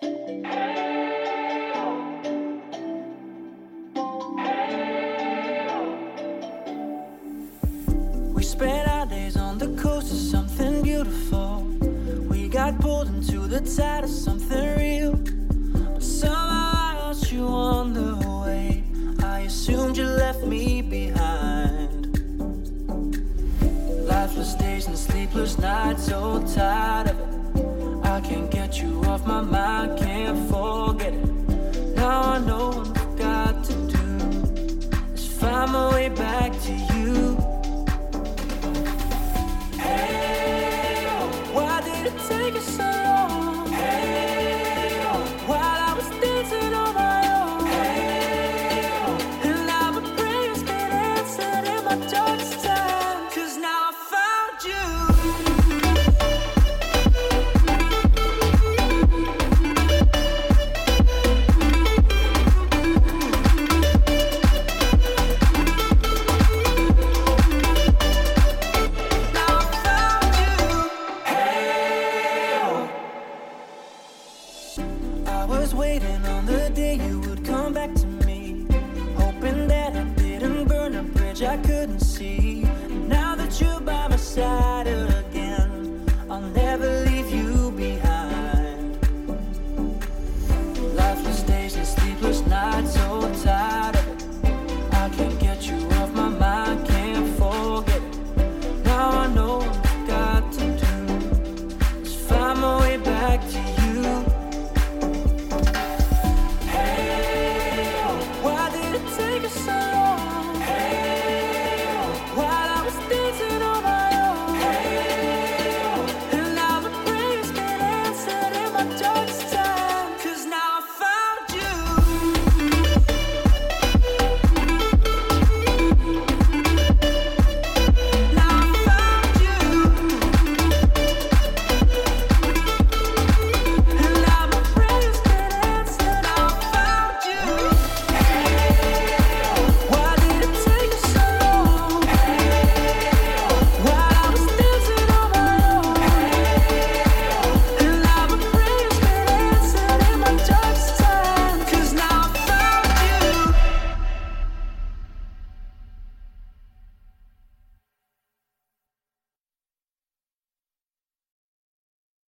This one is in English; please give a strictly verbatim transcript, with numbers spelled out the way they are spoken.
We spent our days on the coast of something beautiful. We got pulled into the tide of something real. But somehow I lost you on the way. I assumed you left me behind. Lifeless days and sleepless nights, so tired of it. I can't get you off my mind, can't forget it. Now I know what I've got to do is find my way back to you. Hey, oh, why did it take us so long? Hey, oh, while I was dancing on my own. Hey, oh, and now my prayers get answered in my darkest time. 'Cause now I found you. I was waiting on the day you would come back to me, hoping that I didn't burn a bridge I couldn't see. Now that you're by my side again, I'll never leave you behind. Lifeless days and sleepless nights, so tired of it. I can't get you off my mind, can't forget it. Now I know what I've got to do is find my way back to you.